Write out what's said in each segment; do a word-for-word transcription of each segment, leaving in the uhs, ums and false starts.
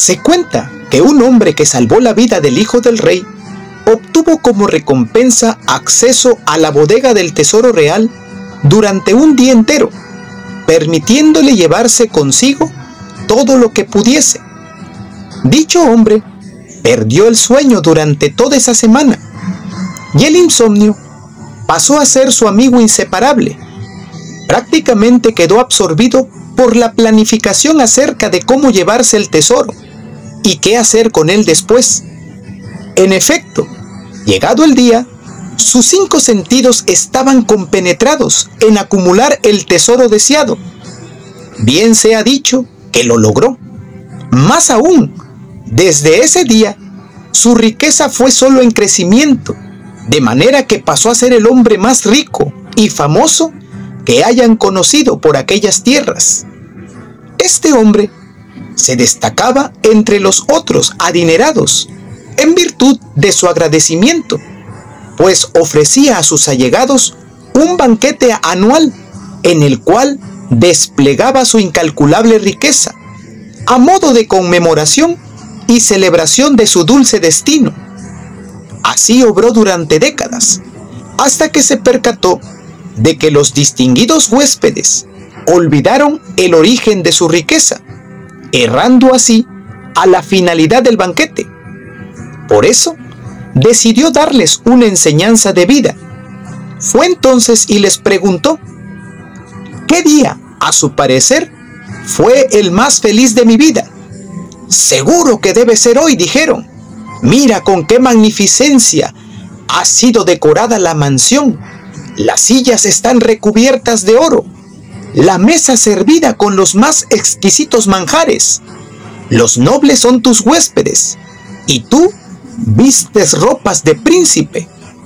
Se cuenta que un hombre que salvó la vida del hijo del rey obtuvo como recompensa acceso a la bodega del tesoro real durante un día entero, permitiéndole llevarse consigo todo lo que pudiese. Dicho hombre perdió el sueño durante toda esa semana, y el insomnio pasó a ser su amigo inseparable. Prácticamente quedó absorbido por la planificación acerca de cómo llevarse el tesoro y qué hacer con él después. En efecto, llegado el día, sus cinco sentidos estaban compenetrados en acumular el tesoro deseado. Bien sea dicho que lo logró. Más aún, desde ese día, su riqueza fue solo en crecimiento, de manera que pasó a ser el hombre más rico y famoso que hayan conocido por aquellas tierras. Este hombre se destacaba entre los otros adinerados en virtud de su agradecimiento, pues ofrecía a sus allegados un banquete anual en el cual desplegaba su incalculable riqueza, a modo de conmemoración y celebración de su dulce destino. Así obró durante décadas, hasta que se percató de que los distinguidos huéspedes olvidaron el origen de su riqueza, errando así a la finalidad del banquete. Por eso, decidió darles una enseñanza de vida. Fue entonces y les preguntó: ¿qué día, a su parecer, fue el más feliz de mi vida? Seguro que debe ser hoy, dijeron. Mira con qué magnificencia ha sido decorada la mansión. Las sillas están recubiertas de oro, la mesa servida con los más exquisitos manjares. Los nobles son tus huéspedes, y tú vistes ropas de príncipe.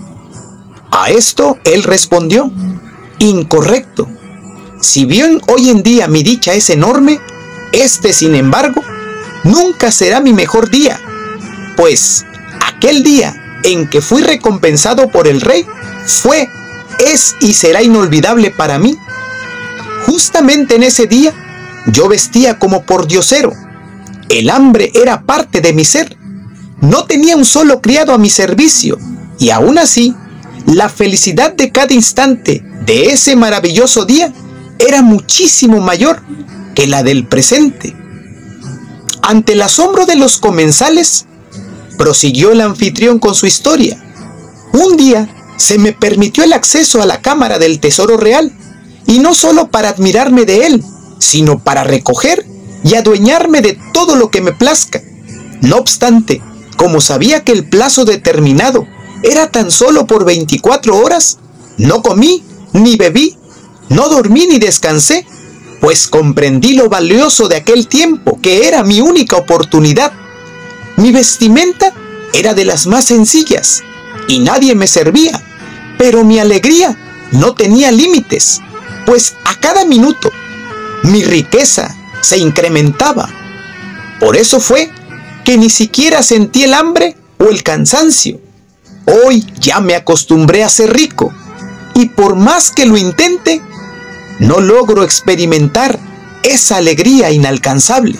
A esto él respondió: incorrecto. Si bien hoy en día mi dicha es enorme, este, sin embargo, nunca será mi mejor día, pues aquel día en que fui recompensado por el rey fue, es y será inolvidable para mí. Justamente en ese día yo vestía como pordiosero. El hambre era parte de mi ser. No tenía un solo criado a mi servicio, y aún así, la felicidad de cada instante de ese maravilloso día era muchísimo mayor que la del presente. Ante el asombro de los comensales, prosiguió el anfitrión con su historia. Un día se me permitió el acceso a la cámara del tesoro real, y no solo para admirarme de él, sino para recoger y adueñarme de todo lo que me plazca. No obstante, como sabía que el plazo determinado era tan solo por veinticuatro horas, no comí ni bebí, no dormí ni descansé, pues comprendí lo valioso de aquel tiempo, que era mi única oportunidad. Mi vestimenta era de las más sencillas, y nadie me servía, pero mi alegría no tenía límites, pues a cada minuto mi riqueza se incrementaba. Por eso fue que ni siquiera sentí el hambre o el cansancio. Hoy ya me acostumbré a ser rico, y por más que lo intente, no logro experimentar esa alegría inalcanzable.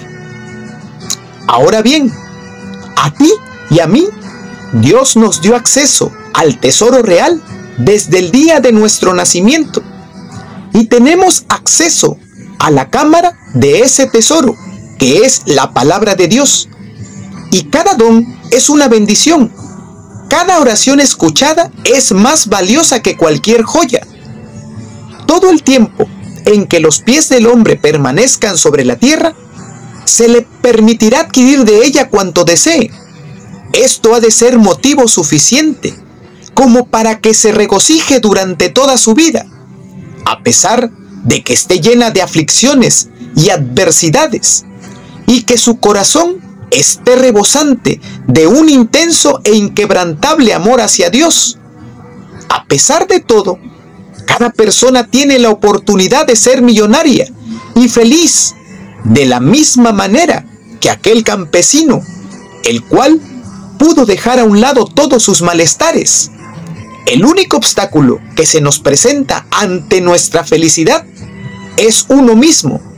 Ahora bien, a ti y a mí, Dios nos dio acceso al tesoro real desde el día de nuestro nacimiento, y tenemos acceso a la cámara de ese tesoro, que es la palabra de Dios. Y cada don es una bendición. Cada oración escuchada es más valiosa que cualquier joya. Todo el tiempo en que los pies del hombre permanezcan sobre la tierra, se le permitirá adquirir de ella cuanto desee. Esto ha de ser motivo suficiente como para que se regocije durante toda su vida, a pesar de que esté llena de aflicciones y adversidades, y que su corazón esté rebosante de un intenso e inquebrantable amor hacia Dios. A pesar de todo, cada persona tiene la oportunidad de ser millonaria y feliz, de la misma manera que aquel campesino, el cual pudo dejar a un lado todos sus malestares. El único obstáculo que se nos presenta ante nuestra felicidad es uno mismo,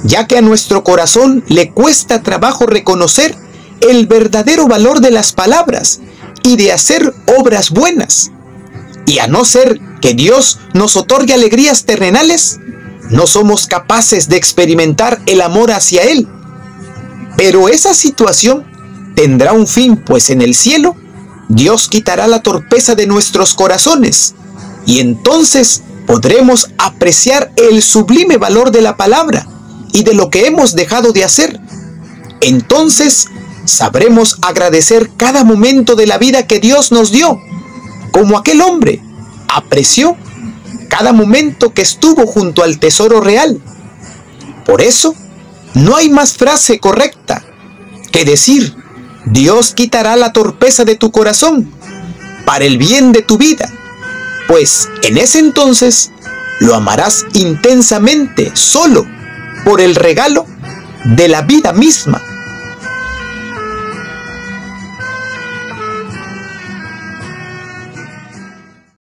ya que a nuestro corazón le cuesta trabajo reconocer el verdadero valor de las palabras y de hacer obras buenas. Y a no ser que Dios nos otorgue alegrías terrenales, no somos capaces de experimentar el amor hacia Él. Pero esa situación tendrá un fin, pues en el cielo Dios quitará la torpeza de nuestros corazones y entonces podremos apreciar el sublime valor de la palabra y de lo que hemos dejado de hacer. Entonces sabremos agradecer cada momento de la vida que Dios nos dio, como aquel hombre apreció cada momento que estuvo junto al tesoro real. Por eso, no hay más frase correcta que decir: Dios quitará la torpeza de tu corazón para el bien de tu vida, pues en ese entonces lo amarás intensamente solo por el regalo de la vida misma.